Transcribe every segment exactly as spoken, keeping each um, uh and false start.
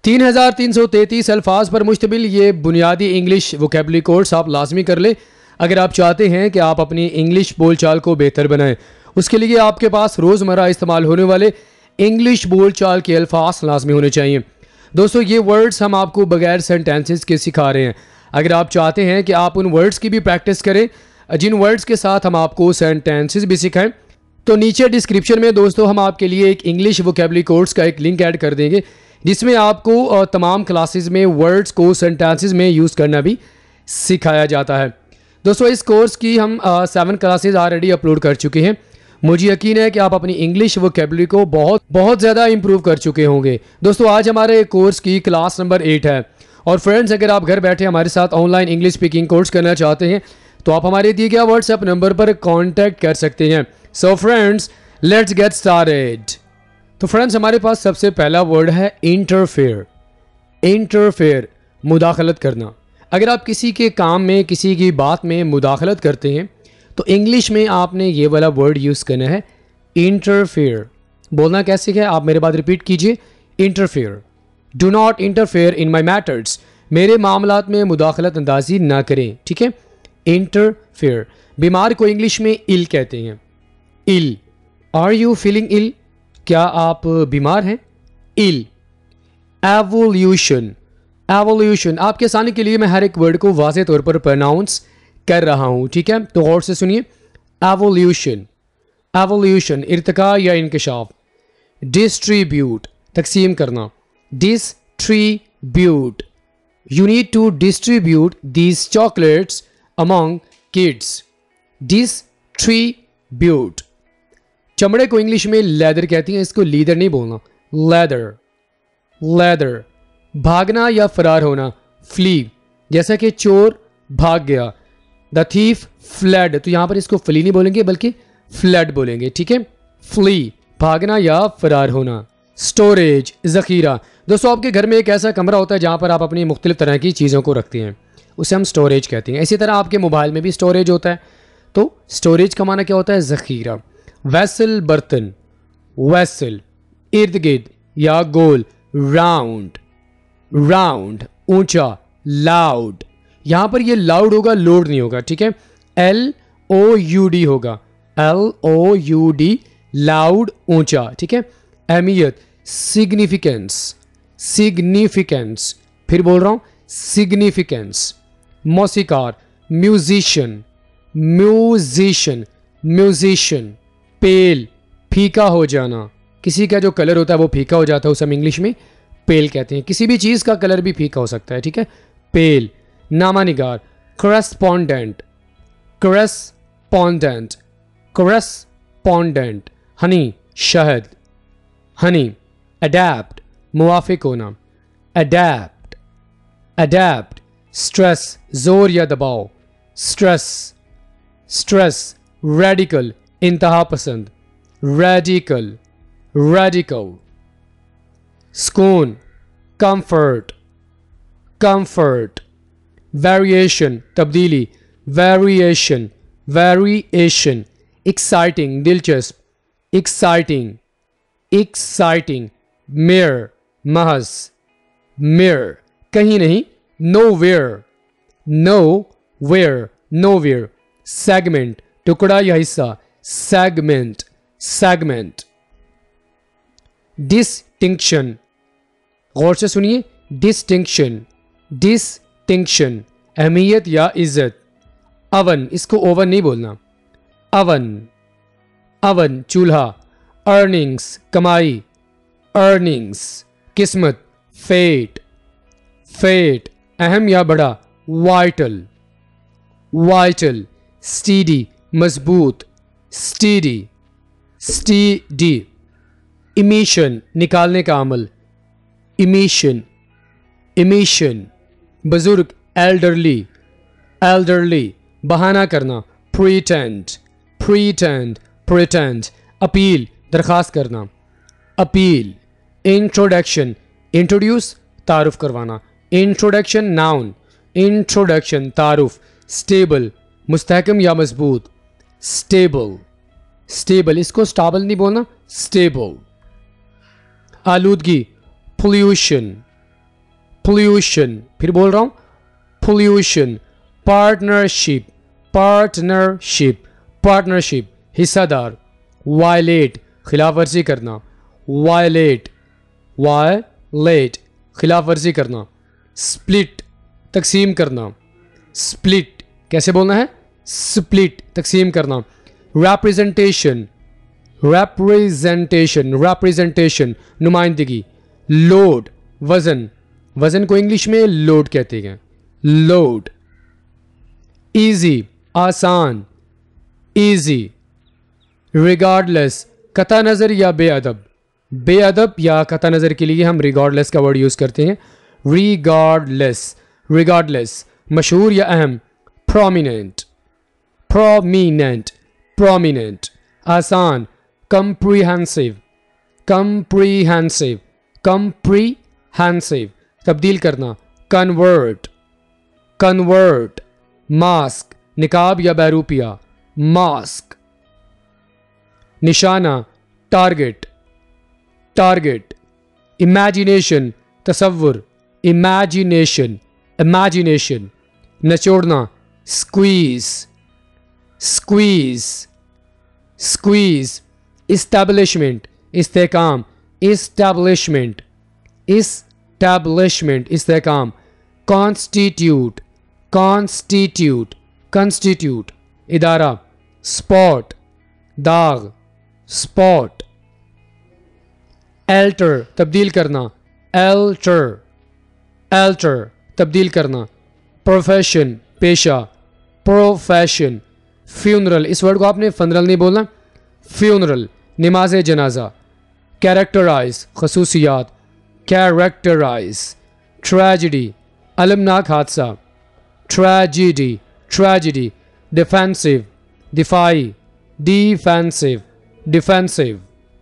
तीन हज़ार तीन सौ तैंतीस अल्फाज पर मुश्तमिल ये बुनियादी इंग्लिश वोकेबलरी कोर्स आप लाजमी कर लें अगर आप चाहते हैं कि आप अपनी इंग्लिश बोलचाल को बेहतर बनाएं। उसके लिए आपके पास रोज़मर्रा इस्तेमाल होने वाले इंग्लिश बोलचाल के अल्फाज लाजमी होने चाहिए। दोस्तों, ये वर्ड्स हम आपको बगैर सेंटेंसेस के सिखा रहे हैं। अगर आप चाहते हैं कि आप उन वर्ड्स की भी प्रैक्टिस करें जिन वर्ड्स के साथ हम आपको सेंटेंसेस भी सिखाएं, तो नीचे डिस्क्रिप्शन में दोस्तों हम आपके लिए एक इंग्लिश वोकेबलरी कोर्स का एक लिंक ऐड कर देंगे जिसमें आपको तमाम क्लासेस में वर्ड्स को सेंटेंसेस में यूज़ करना भी सिखाया जाता है। दोस्तों, इस कोर्स की हम सेवन क्लासेस ऑलरेडी अपलोड कर चुके हैं। मुझे यकीन है कि आप अपनी इंग्लिश वोकेबलरी को बहुत बहुत ज़्यादा इंप्रूव कर चुके होंगे। दोस्तों, आज हमारे कोर्स की क्लास नंबर एट है। और फ्रेंड्स, अगर आप घर बैठे हमारे साथ ऑनलाइन इंग्लिश स्पीकिंग कोर्स करना चाहते हैं तो आप हमारे दिए गए व्हाट्सएप नंबर पर कॉन्टैक्ट कर सकते हैं। So friends, let's get started. तो फ्रेंड्स, हमारे पास सबसे पहला वर्ड है इंटरफेयर। इंटरफेयर, मुदाखलत करना। अगर आप किसी के काम में, किसी की बात में मुदाखलत करते हैं तो इंग्लिश में आपने ये वाला वर्ड यूज़ करना है इंटरफेयर। बोलना कैसे है, आप मेरे बाद रिपीट कीजिए। Interfere, do not interfere in my matters. मेरे मामलात में मुदाखलत अंदाजी ना करें, ठीक है। इंटरफेयर। बीमार को इंग्लिश में इल कहते हैं। Ill, are you feeling ill? क्या आप बीमार हैं? इल। एवोल्यूशन। एवोल्यूशन, आपके आसानी के लिए मैं हर एक वर्ड को वाज़ेह तौर पर प्रोनाउंस कर रहा हूं, ठीक है। तो गौर से सुनिए। एवोल्यूशन। एवोल्यूशन, इर्तिका या इंकशाफ। डिस्ट्रीब्यूट, तकसीम करना। Distribute, you need to distribute these chocolates among kids. Distribute. चमड़े को इंग्लिश में लेदर कहती हैं, इसको लीदर नहीं बोलना, लेदर। लेदर। भागना या फरार होना, फ्ली। जैसा कि चोर भाग गया, द थीफ फ्लड, तो यहां पर इसको फ्ली नहीं बोलेंगे बल्कि फ्लड बोलेंगे, ठीक है। फ्ली, भागना या फरार होना। स्टोरेज, जखीरा। दोस्तों, आपके घर में एक ऐसा कमरा होता है जहां पर आप अपनी मुख्तलिफ तरह की चीज़ों को रखते हैं, उसे हम स्टोरेज कहते हैं। इसी तरह आपके मोबाइल में भी स्टोरेज होता है, तो स्टोरेज का माना क्या होता है? जखीरा। वैसल, बर्तन। वैसल, इर्द गिर्द या गोल। राउंड। राउंड, ऊंचा। लाउड, यहां पर ये लाउड होगा, लोड नहीं होगा, ठीक है। एल ओ यू डी होगा, L O U D, loud, ऊंचा, ठीक है। अहमियत, सिग्निफिकेंस। सिग्निफिकेंस, फिर बोल रहा हूं, सिग्निफिकेंस। मौसीकार, म्यूजिशियन। Musician, musician. पेल, फीका हो जाना। किसी का जो कलर होता है वो फीका हो जाता है, उसे हम इंग्लिश में पेल कहते हैं। किसी भी चीज़ का कलर भी फीका हो सकता है, ठीक है। पेल। नामानिगार, करस्पॉन्डेंट। Correspondent, correspondent. हनी, शहद। हनी। अडैप्ट, मुवाफिक होना। अडैप्ट। अडैप्ट। स्ट्रेस, जोर या दबाव। स्ट्रेस। स्ट्रेस। रेडिकल, इंतहा पसंद। रेडिकल। रेडिकल। सुकून, कंफर्ट। कंफर्ट। वेरिएशन, तब्दीली। वेरिएशन। वेरिएशन। एक्साइटिंग, दिलचस्प। एक्साइटिंग। एक्साइटिंग। मिरर, महज। मिरर, कहीं नहीं, नोवेयर। Nowhere, nowhere. सेगमेंट, टुकड़ा या हिस्सा। सेगमेंट। सेगमेंट। डिस्टिंक्शन, गौर से सुनिए। डिस्टिंक्शन। डिस्टिंक्शन, अहमियत या इज्जत। अवन, इसको ओवन नहीं बोलना, अवन। अवन, चूल्हा। अर्निंग्स, कमाई। अर्निंग्स। किस्मत, फेट। फेट, अहम या बड़ा। वाइटल। वाइटल। स्टीडी, मजबूत। स्टीडी। स्टीडी। इमिशन, निकालने का अमल। इमिशन। इमिशन। बुजुर्ग, एल्डरली। एल्डरली, बहाना करना। प्रीटेंड। प्रीटेंड। प्रीटेंड। अपील, दरख्वास्त करना। अपील। इंट्रोडक्शन, इंट्रोड्यूस, तारुफ करवाना। Introduction, noun. इंट्रोडक्शन, तारुफ। स्टेबल, मुस्तहकम या मजबूत। स्टेबल। स्टेबल, इसको स्टेबल नहीं बोलना, स्टेबल। आलूदगी, पोल्यूशन। पोल्यूशन, फिर बोल रहा हूं पोल्यूशन। पार्टनरशिप, पार्टनरशिप, पार्टनरशिप हिस्सादार। वायलेट खिलाफ वर्जी करना, वायलेट, वायलेट खिलाफ वर्जी करना। स्प्लिट तकसीम करना, स्प्लिट कैसे बोलना है, स्प्लिट तकसीम करना। रिप्रेजेंटेशन, रिप्रेजेंटेशन, रिप्रेजेंटेशन नुमाइंदगी। लोड वजन, वजन को इंग्लिश में लोड कहते हैं, लोड। इजी आसान, इजी। रिगार्डलेस कता नज़र या बेअदब, बेअदब या कता नज़र के लिए हम रिगार्डलेस का वर्ड यूज़ करते हैं, रिगार्डलेस, रिगार्डलेस। मशहूर या अहम, प्रोमिनेंट, प्रोमिनेंट, प्रोमिनेंट। आसान, कंप्रीहेंसिव, कंप्रीहेंसिव, कंप्रीहेंसिव। तब्दील करना, कन्वर्ट, कन्वर्ट। मास्क निकाब या बैरूपिया, मास्क। निशाना, टारगेट, टारगेट। इमेजिनेशन तसव्वुर, इमेजिनेशन, इमेजिनेशन। निचोड़ना, स्क्वीज, स्क्वीज, स्क्वीज। इस्टेब्लिशमेंट इस्तेकाम, इस्टेब्लिशमेंट, इस्टेब्लिशमेंट इस्तेकाम। कॉन्स्टिट्यूट, कॉन्स्टिट्यूट, कॉन्स्टिट्यूट इदारा। स्पॉट दाग, स्पॉट। एल्टर तब्दील करना, एल्टर, एल्टर तब्दील करना। प्रोफेशन पेशा, प्रोफेशन। फ्यूनरल, इस वर्ड को आपने फनरल नहीं बोलना, फ्यूनरल नमाज जनाजा। कैरेक्टराइज खसूसियात, कैरेक्टराइज। ट्रेजिडी अलमनाक हादसा, ट्रेजिडी, ट्रेजिडी। डिफेंसिव दिफाई, डिफेंसिव, डिफेंसिव।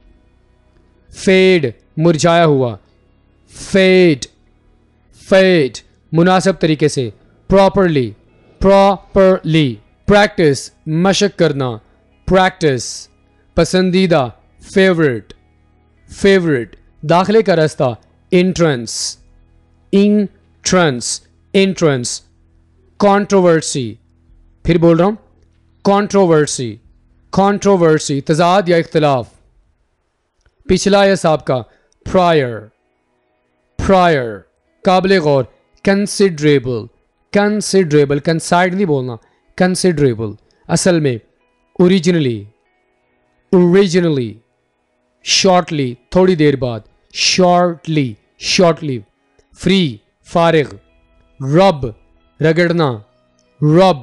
फेड मुरझाया हुआ, फेड, फेड मुनासिब तरीके से, प्रॉपरली, प्रॉपरली। प्रैक्टिस मशक करना, प्रैक्टिस। पसंदीदा फेवरेट, फेवरेट। दाखिले का रास्ता, इंट्रेंस, इंट्रेंस, इंट्रेंस। कंट्रोवर्सी, फिर बोल रहा हूं कंट्रोवर्सी, कंट्रोवर्सी तजाद या इख्तिलाफ। पिछला या साबका, प्रायर, प्रायर। काबिल गौर, कंसिडरेबल, कंसिडरेबल। कंसाइड नहीं बोलना, कंसिडरेबल। असल में, ओरिजिनली, ओरिजिनली। शॉर्टली थोड़ी देर बाद, शॉर्टली, शॉर्टली। फ्री फारिग। रब रगड़ना, रब।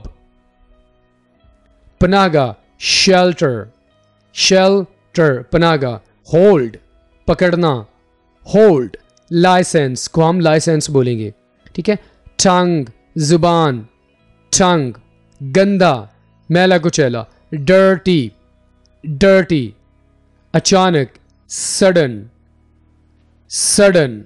पनागा शेल्टर, शेल्टर पनागा। होल्ड पकड़ना, होल्ड। लाइसेंस को हम लाइसेंस बोलेंगे, ठीक है। टंग जुबान, टंग। गंदा मैला कुचैला, डर्टी, डर्टी। अचानक सडन, सडन।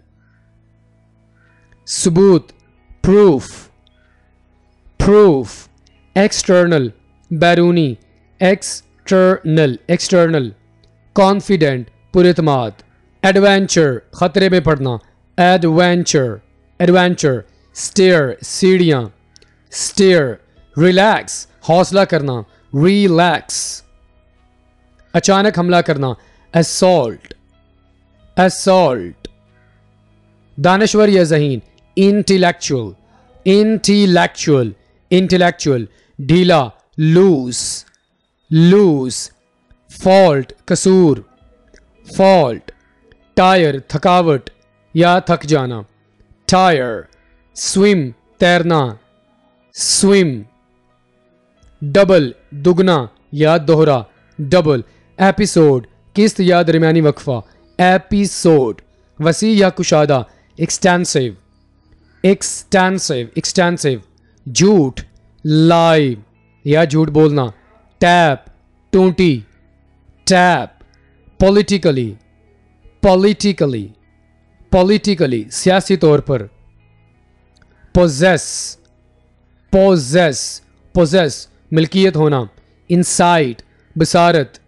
सबूत प्रूफ, प्रूफ। एक्सटर्नल बैरूनी, एक्सटर्नल, एक्सटर्नल। कॉन्फिडेंट पुरएतमाद। एडवेंचर खतरे में पड़ना, एडवेंचर, एडवेंचर। स्टेयर सीढ़ियां, स्टेयर। रिलैक्स हौसला करना, रिलैक्स। अचानक हमला करना, असॉल्ट, असॉल्ट। दानश्वर या ज़हीन, इंटेलेक्चुअल, इंटेलेक्चुअल, इंटेलेक्चुअल। ढीला लूज, लूज। फॉल्ट कसूर, फॉल्ट। टायर थकावट या थक जाना, टायर। स्विम तैरना, स्विम। डबल दुगना या दोहरा, डबल। एपिसोड किस्त या दरमियानी वक्फा, एपिसोड। वसी या कुशादा, एक्सटेंसिव, एक्सटेंसिव, एक्सटेंसिव। झूठ लाई या झूठ बोलना, टैप टूटी, टैप। पॉलिटिकली, पॉलिटिकली, पॉलिटिकली सियासी तौर पर। पोजेस, पोजेस, पोजेस मिल्कियत होना। इनसाइट बसारत,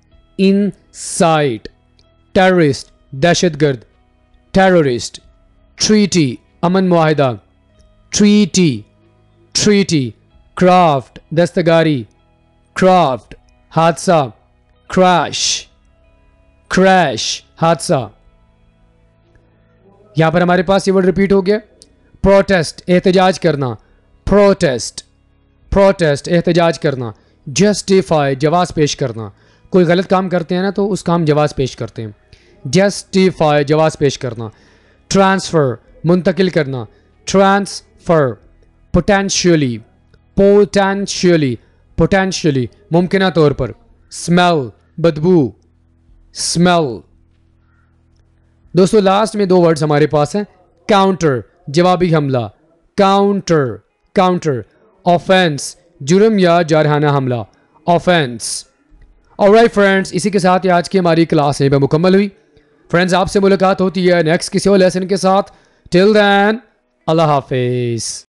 इनसाइट। टेररिस्ट दहशतगर्द, टेररिस्ट। ट्रीटी अमन मुआहिदा, ट्रीटी ट्रीटी, क्राफ्ट दस्तकारी, क्राफ्ट हादसा, क्रैश क्रैश हादसा। यहां पर हमारे पास ये वर्ड रिपीट हो गया। प्रोटेस्ट एहतजाज करना, प्रोटेस्ट प्रोटेस्ट एहतजाज करना। जस्टिफाई जवाब पेश करना, कोई गलत काम करते हैं ना तो उस काम जवाब पेश करते हैं। जस्टिफाई जवाब पेश करना। ट्रांसफ़र मुंतकिल करना, ट्रांसफ़र। पोटेंशियली पोटेंशियली पोटेंशियली मुमकिन तौर पर। स्मेल बदबू, स्मेल। दोस्तों लास्ट में दो वर्ड्स हमारे पास हैं। काउंटर जवाबी हमला, काउंटर काउंटर। ऑफेंस जुर्म या जारहाना हमला, ऑफेंस। ऑलराइट फ्रेंड्स, इसी के साथ ही आज की हमारी क्लास यहीं पर मुकम्मल हुई। फ्रेंड्स आपसे मुलाकात होती है नेक्स्ट किसी और लेसन के साथ। टिल देन अल्लाह हाफिज़।